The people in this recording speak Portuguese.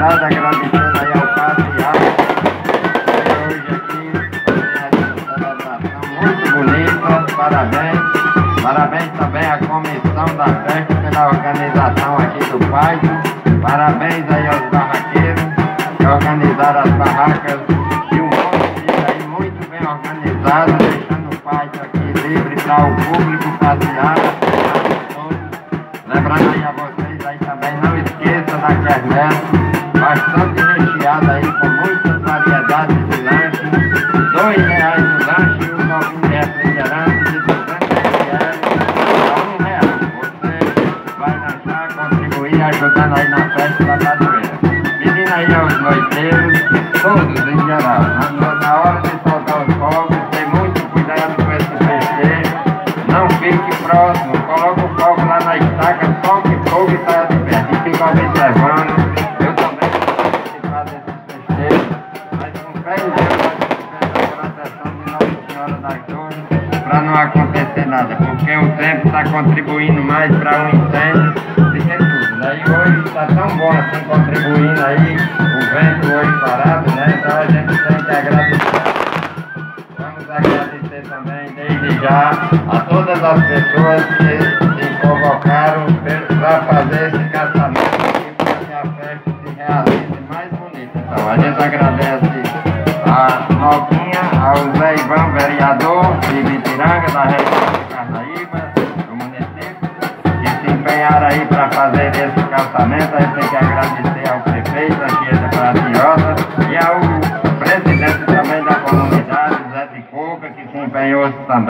comunidade, agradecendo aí ao Padre Alves, hoje aqui fazer essa celebração muito bonita. Parabéns. Parabéns também à comissão da festa pela organização aqui do Pai. Parabéns aí aos barraqueiros que organizaram as barracas de um monte aí muito bem organizado, deixando o Pai aqui livre para o público passear. Lembrando aí a vocês aí também, não esqueça da quermesse, bastante recheada aí com muitas variedades de lanche, R$2 no lanche e um copinho de refrigerante de 200 ml a R$1. Você vai lanchar, contribuir, ajudando aí na festa da padroeira. Pedindo aí aos noiteiros, todos em geral, na hora de soltar os fogos, tem muito cuidado com esse festejo, não fique próximo, coloca o fogo lá na estaca, toque fogo e saia de perto. E fica observando. Eu também vou participar desses festejos, mas com fé em Deus, a proteção de Nossa Senhora das Dores, para não acontecer nada, porque o tempo está contribuindo mais para um incêndio do que tudo, né? E hoje está tão bom assim contribuindo aí, o vento hoje parado, né? Então a gente tem que agradecer. Vamos agradecer também desde já a todas as pessoas que se convocaram para fazer esse casamento aqui, para que a festa se realize mais bonita. Então a gente agradece a Noguinha, ao Zé Ivan, vereador de Ibitiranga, da região de Carnaíba, do município, que se empenharam aí para fazer esse casamento. A gente tem que agradecer ao prefeito, a Chiesa Pratiosa, e ao presidente também da comunidade, Zé de Coca, que se empenhou também.